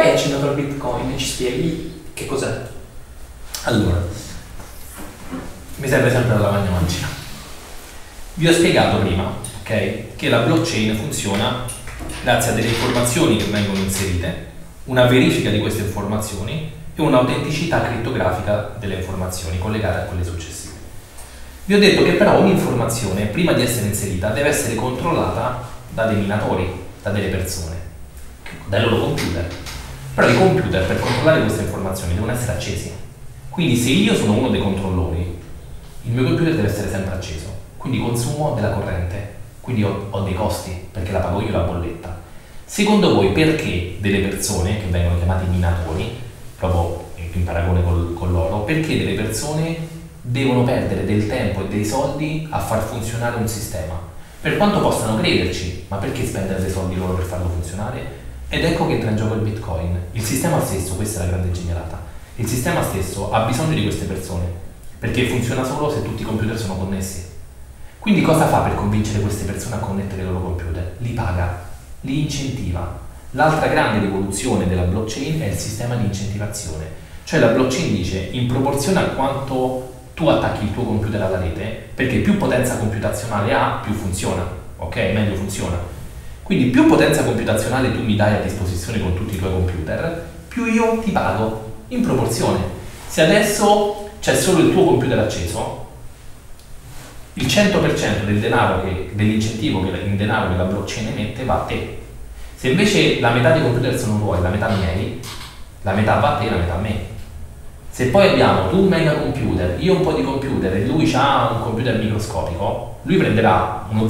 hai accennato al Bitcoin, ci spieghi che cos'è? Allora, mi serve sempre la lavagna. Vi ho spiegato prima, ok, che la blockchain funziona grazie a delle informazioni che vengono inserite, una verifica di queste informazioni e un'autenticità crittografica delle informazioni collegate a quelle successive. Vi ho detto che però ogni informazione, prima di essere inserita, deve essere controllata da dei minatori, da delle persone, dai loro computer. Però i computer, per controllare queste informazioni, devono essere accesi. Quindi se io sono uno dei controllori, il mio computer deve essere sempre acceso, quindi consumo della corrente, quindi ho dei costi, perché la pago io la bolletta. Secondo voi perché delle persone, che vengono chiamate minatori, proprio in paragone con l'oro, perché delle persone devono perdere del tempo e dei soldi a far funzionare un sistema? Per quanto possano crederci, ma perché spendere dei soldi loro per farlo funzionare? Ed ecco che entra in gioco il Bitcoin. Il sistema stesso, questa è la grande genialata, il sistema stesso ha bisogno di queste persone, perché funziona solo se tutti i computer sono connessi. Quindi cosa fa per convincere queste persone a connettere i loro computer? Li paga, li incentiva. L'altra grande rivoluzione della blockchain è il sistema di incentivazione. Cioè la blockchain dice, in proporzione a quanto tu attacchi il tuo computer alla rete, perché più potenza computazionale ha, più funziona, ok? Meglio funziona. Quindi più potenza computazionale tu mi dai a disposizione con tutti i tuoi computer, più io ti pago, in proporzione. Se adesso c'è solo il tuo computer acceso, il 100% del denaro dell'incentivo in denaro che la blockchain emette va a te. Se invece la metà dei computer sono tuoi, la metà miei, la metà va a te e la metà a me. Se poi abbiamo tu un mega computer, io un po' di computer e lui ha un computer microscopico, lui prenderà uno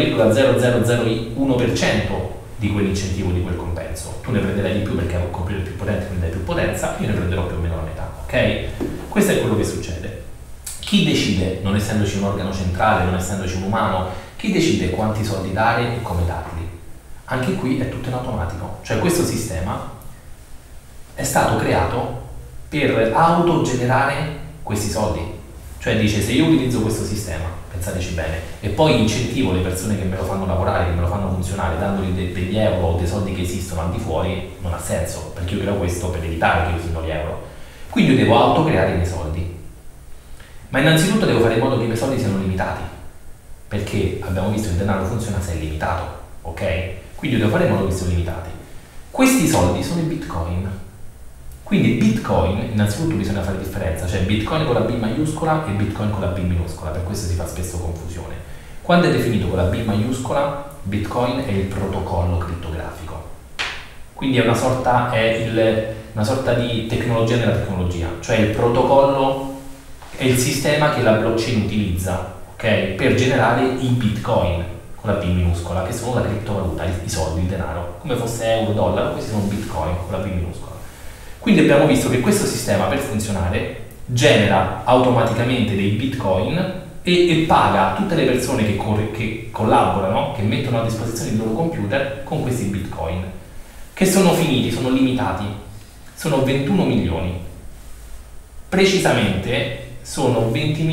0,0001% di quell'incentivo, di quel compenso. Tu ne prenderai di più perché hai un computer più potente, quindi hai più potenza, io ne prenderò più o meno la metà, ok? Questo è quello che succede. Chi decide, non essendoci un organo centrale, non essendoci un umano, chi decide quanti soldi dare e come darli? Anche qui è tutto in automatico. Cioè questo sistema è stato creato per autogenerare questi soldi. Cioè dice, se io utilizzo questo sistema, pensateci bene, e poi incentivo le persone che me lo fanno lavorare, che me lo fanno funzionare, dandogli degli euro o dei soldi che esistono al di fuori, non ha senso, perché io creo questo per evitare che usino gli euro. Quindi io devo autocreare i miei soldi. Ma innanzitutto devo fare in modo che i miei soldi siano limitati, perché abbiamo visto che il denaro funziona se è limitato, ok? Quindi io devo fare in modo che siano limitati. Questi soldi sono i Bitcoin. Quindi Bitcoin, innanzitutto bisogna fare differenza, cioè Bitcoin con la B maiuscola e Bitcoin con la B minuscola, per questo si fa spesso confusione. Quando è definito con la B maiuscola, Bitcoin è il protocollo crittografico. Quindi è una sorta di tecnologia nella tecnologia, cioè il protocollo è il sistema che la blockchain utilizza, ok, per generare i Bitcoin con la B minuscola, che sono la criptovaluta, i soldi, il denaro, come fosse euro, dollaro, questi sono Bitcoin con la B minuscola. Quindi abbiamo visto che questo sistema, per funzionare, genera automaticamente dei Bitcoin e paga tutte le persone che collaborano, che mettono a disposizione il loro computer con questi Bitcoin, che sono finiti, sono limitati, sono 21 milioni. Precisamente sono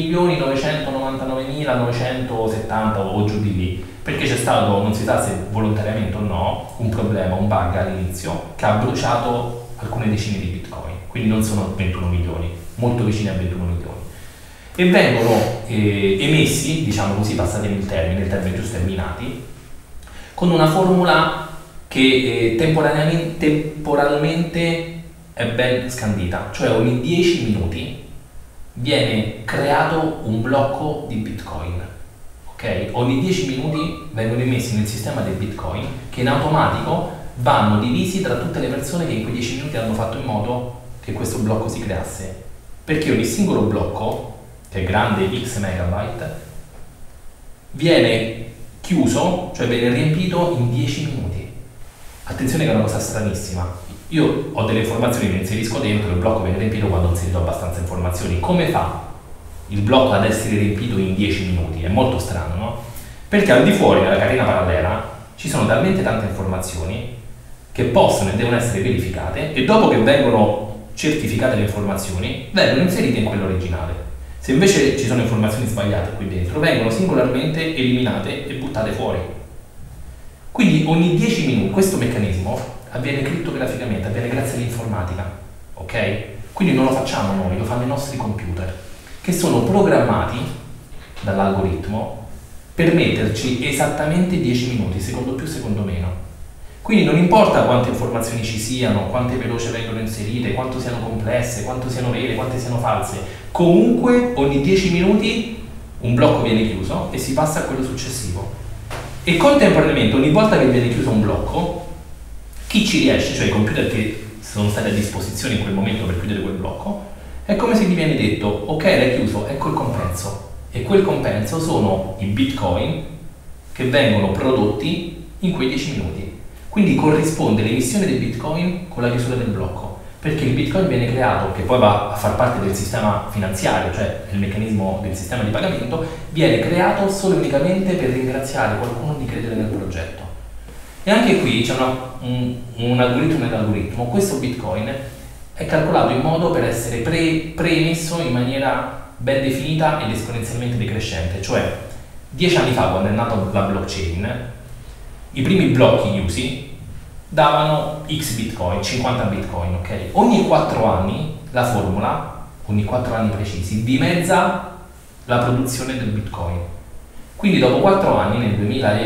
20.999.970 o giù di lì, perché c'è stato, non si sa se volontariamente o no, un problema, un bug all'inizio che ha bruciato alcune decine di Bitcoin, quindi non sono 21 milioni, molto vicini a 21 milioni. E vengono emessi, diciamo così, passatemi il termine giusto è minati, con una formula che temporalmente è ben scandita, cioè ogni 10 minuti viene creato un blocco di Bitcoin, ok? Ogni 10 minuti vengono emessi nel sistema dei Bitcoin che in automatico vanno divisi tra tutte le persone che in quei 10 minuti hanno fatto in modo che questo blocco si creasse, perché ogni singolo blocco, che è grande x megabyte, viene chiuso, cioè viene riempito in 10 minuti. Attenzione che è una cosa stranissima, io ho delle informazioni che inserisco dentro, il blocco viene riempito quando ho inserito abbastanza informazioni. Come fa il blocco ad essere riempito in 10 minuti? È molto strano, no? Perché al di fuori, nella catena parallela, ci sono talmente tante informazioni che possono e devono essere verificate e dopo che vengono certificate le informazioni vengono inserite in quello originale. Se invece ci sono informazioni sbagliate qui dentro, vengono singolarmente eliminate e buttate fuori. Quindi ogni 10 minuti questo meccanismo avviene crittograficamente, avviene grazie all'informatica, ok? Quindi non lo facciamo noi, lo fanno i nostri computer, che sono programmati dall'algoritmo per metterci esattamente 10 minuti, secondo più, secondo meno. Quindi non importa quante informazioni ci siano, quante veloci vengono inserite, quanto siano complesse, quanto siano vere, quante siano false, comunque ogni 10 minuti un blocco viene chiuso e si passa a quello successivo. E contemporaneamente ogni volta che viene chiuso un blocco, chi ci riesce, cioè i computer che sono stati a disposizione in quel momento per chiudere quel blocco, è come se gli viene detto: ok, l'hai chiuso, ecco il compenso. E quel compenso sono i bitcoin che vengono prodotti in quei 10 minuti. Quindi corrisponde l'emissione dei bitcoin con la chiusura del blocco, perché il bitcoin viene creato, che poi va a far parte del sistema finanziario, cioè il meccanismo del sistema di pagamento, viene creato solo e unicamente per ringraziare qualcuno di credere nel progetto. E anche qui c'è un algoritmo nell'algoritmo. Questo bitcoin è calcolato in modo per essere preemesso in maniera ben definita ed esponenzialmente decrescente, cioè 10 anni fa, quando è nata la blockchain, i primi blocchi chiusi davano x bitcoin, 50 bitcoin, ok? Ogni 4 anni la formula, ogni 4 anni precisi, dimezza la produzione del bitcoin. Quindi dopo 4 anni, nel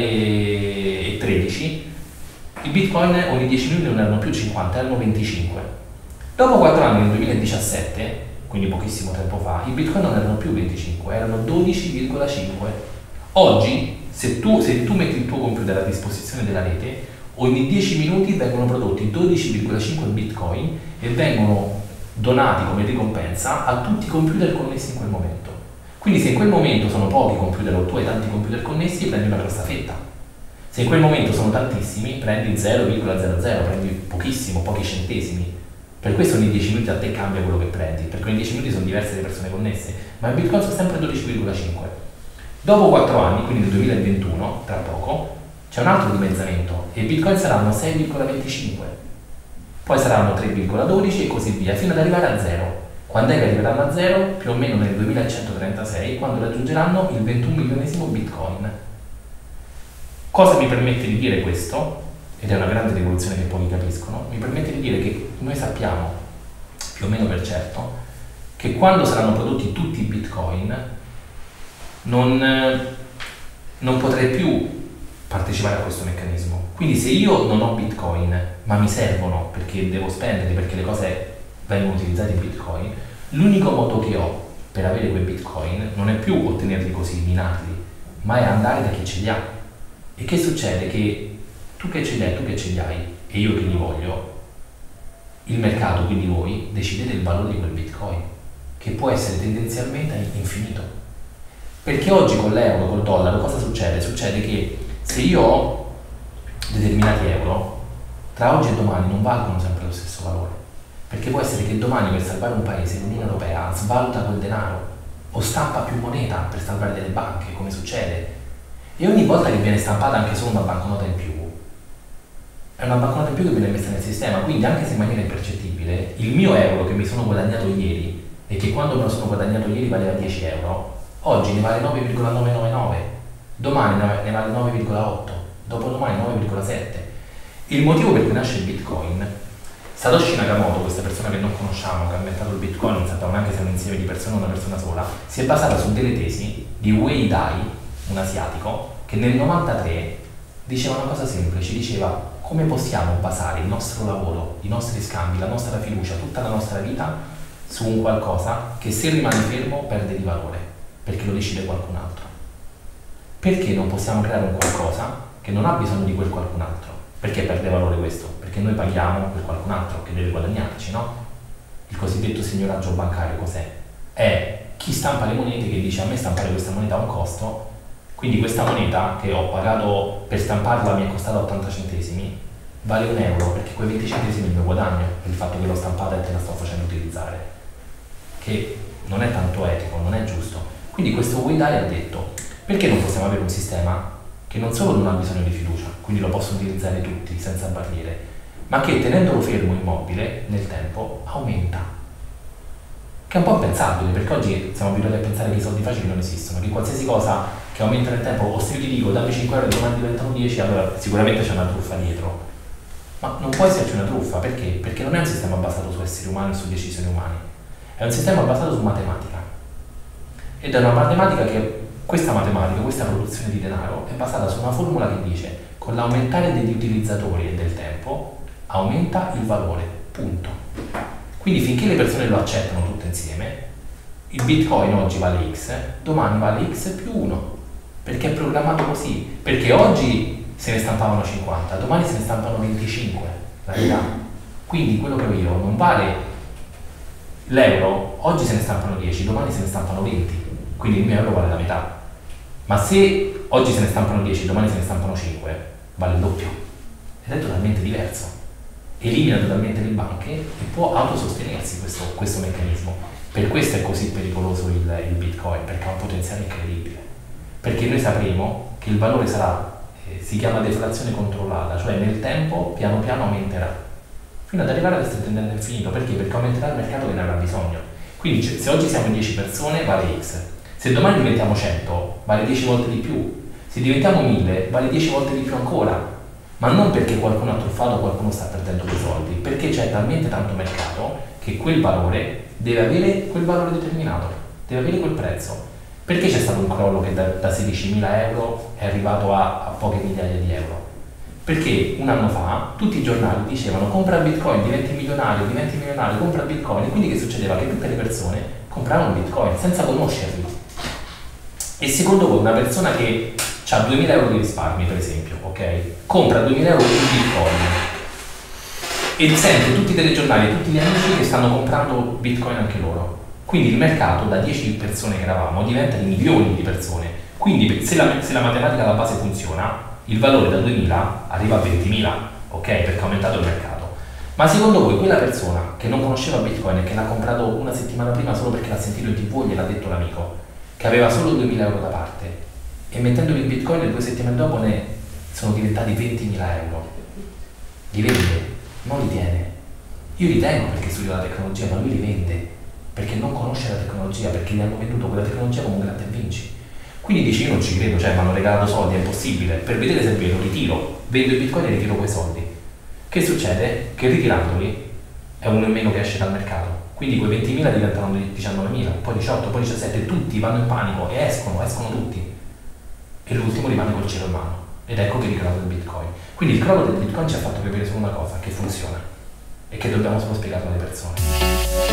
2013, i bitcoin ogni 10 minuti non erano più 50, erano 25. Dopo 4 anni, nel 2017, quindi pochissimo tempo fa, i bitcoin non erano più 25, erano 12,5. Oggi, se tu metti il tuo computer a disposizione della rete, ogni 10 minuti vengono prodotti 12,5 bitcoin e vengono donati come ricompensa a tutti i computer connessi in quel momento. Quindi se in quel momento sono pochi computer o tu hai tanti computer connessi, prendi una grossa fetta. Se in quel momento sono tantissimi, prendi 0,00, prendi pochissimo, pochi centesimi. Per questo ogni 10 minuti a te cambia quello che prendi, perché ogni 10 minuti sono diverse le persone connesse, ma il bitcoin sono sempre 12,5. Dopo 4 anni, quindi nel 2021, tra poco, c'è un altro dimezzamento e i bitcoin saranno 6,25, poi saranno 3,12 e così via, fino ad arrivare a 0. Quando è che arriveranno a 0? Più o meno nel 2136, quando raggiungeranno il 21 milionesimo bitcoin. Cosa mi permette di dire questo? Ed è una grande rivoluzione che pochi capiscono. Mi permette di dire che noi sappiamo, più o meno per certo, che quando saranno prodotti tutti i bitcoin non potrei più partecipare a questo meccanismo. Quindi se io non ho bitcoin ma mi servono perché devo spendere, perché le cose vengono utilizzate in bitcoin, l'unico modo che ho per avere quei bitcoin non è più ottenerli così, minarli, ma è andare da chi ce li ha. E che succede? Che tu che ce li hai, tu che ce li hai e io che li voglio, il mercato, quindi voi, decidete il valore di quel bitcoin, che può essere tendenzialmente infinito. Perché oggi con l'euro, col dollaro, cosa succede? Succede che se io ho determinati euro, tra oggi e domani non valgono sempre lo stesso valore. Perché può essere che domani, per salvare un paese, l'Unione Europea svaluta quel denaro o stampa più moneta per salvare delle banche, come succede. E ogni volta che viene stampata anche solo una banconota in più, è una banconota in più che viene messa nel sistema. Quindi anche se in maniera impercettibile, il mio euro che mi sono guadagnato ieri e che quando me lo sono guadagnato ieri valeva 10 euro, oggi ne vale 9,999, domani ne vale 9,8, dopodomani 9,7. Il motivo per cui nasce il Bitcoin, Satoshi Nakamoto, questa persona che non conosciamo, che ha inventato il Bitcoin, non sappiamo neanche se è un insieme di persone o una persona sola, si è basata su delle tesi di Wei Dai, un asiatico, che nel 93 diceva una cosa semplice, diceva: come possiamo basare il nostro lavoro, i nostri scambi, la nostra fiducia, tutta la nostra vita su un qualcosa che se rimane fermo perde di valore, perché lo decide qualcun altro. Perché non possiamo creare un qualcosa che non ha bisogno di quel qualcun altro? Perché perde valore questo? Perché noi paghiamo per qualcun altro che deve guadagnarci, no? Il cosiddetto signoraggio bancario cos'è? È chi stampa le monete che dice: a me stampare questa moneta ha un costo, quindi questa moneta che ho pagato per stamparla mi è costata 80 centesimi, vale €1 perché quei 20 centesimi è il mio guadagno per il fatto che l'ho stampata e te la sto facendo utilizzare, che non è tanto etico, non è giusto. Quindi questo Wei Dai ha detto: perché non possiamo avere un sistema che non solo non ha bisogno di fiducia, quindi lo possono utilizzare tutti senza barriere, ma che tenendolo fermo immobile nel tempo aumenta? Che è un po' impensabile, perché oggi siamo abituati a pensare che i soldi facili non esistono, che qualsiasi cosa che aumenta nel tempo, o se io ti dico dammi 5 euro e domani diventano 10, allora sicuramente c'è una truffa dietro. Ma non può esserci una truffa, perché? Perché non è un sistema basato su esseri umani o su decisioni umane, è un sistema basato su matematica. Ed è una matematica questa produzione di denaro, è basata su una formula che dice: con l'aumentare degli utilizzatori e del tempo, aumenta il valore, punto. Quindi finché le persone lo accettano tutte insieme, il Bitcoin oggi vale X, domani vale X più 1, perché è programmato così, perché oggi se ne stampavano 50, domani se ne stampano 25, la verità. Quindi quello che ho io non vale l'euro, oggi se ne stampano 10, domani se ne stampano 20, quindi il mio euro vale la metà. Ma se oggi se ne stampano 10, domani se ne stampano 5, vale il doppio. Ed è totalmente diverso. Elimina totalmente le banche e può autosostenersi questo meccanismo. Per questo è così pericoloso il Bitcoin, perché ha un potenziale incredibile. Perché noi sapremo che il valore sarà, si chiama deflazione controllata, cioè nel tempo piano piano aumenterà, fino ad arrivare ad essere tendente infinito. Perché? Perché aumenterà il mercato che ne avrà bisogno. Quindi se oggi siamo in 10 persone vale X, se domani diventiamo 100 vale 10 volte di più, se diventiamo 1000 vale 10 volte di più ancora. Ma non perché qualcuno ha truffato o qualcuno sta perdendo dei soldi, perché c'è talmente tanto mercato che quel valore deve avere quel valore determinato, deve avere quel prezzo. Perché c'è stato un crollo che da 16.000 euro è arrivato a poche migliaia di euro? Perché un anno fa tutti i giornali dicevano: compra Bitcoin, diventi milionario, compra Bitcoin. E quindi che succedeva? Che tutte le persone compravano Bitcoin senza conoscerli. E secondo voi una persona che ha 2.000 euro di risparmi, per esempio, ok? Compra 2.000 euro di Bitcoin e sente tutti i telegiornali, tutti gli amici che stanno comprando Bitcoin anche loro. Quindi il mercato da 10 persone che eravamo diventa di milioni di persone. Quindi se la matematica alla base funziona, il valore da 2.000 arriva a 20.000, ok? Perché ha aumentato il mercato. Ma secondo voi quella persona che non conosceva Bitcoin e che l'ha comprato una settimana prima solo perché l'ha sentito in TV e gliel'ha detto l'amico, che aveva solo 2.000 euro da parte, e mettendoli in Bitcoin 2 settimane dopo ne sono diventati 20.000 euro, li vende, non li tiene. Io li tengo perché studio la tecnologia, ma lui li vende perché non conosce la tecnologia, perché gli hanno venduto quella tecnologia come un gratta e vinci. Quindi dici: io non ci credo, cioè mi hanno regalato soldi, è impossibile. Per vedere se è vero ritiro, vendo i Bitcoin e ritiro quei soldi. Che succede? Che ritirandoli è uno in meno che esce dal mercato, quindi quei 20.000 diventano 19.000, poi 18, poi 17, tutti vanno in panico e escono tutti, e l'ultimo rimane col cielo in mano. Ed ecco che ricrolla il Bitcoin. Quindi il crollo del Bitcoin ci ha fatto capire solo una cosa: che funziona, e che dobbiamo solo spiegarlo alle persone.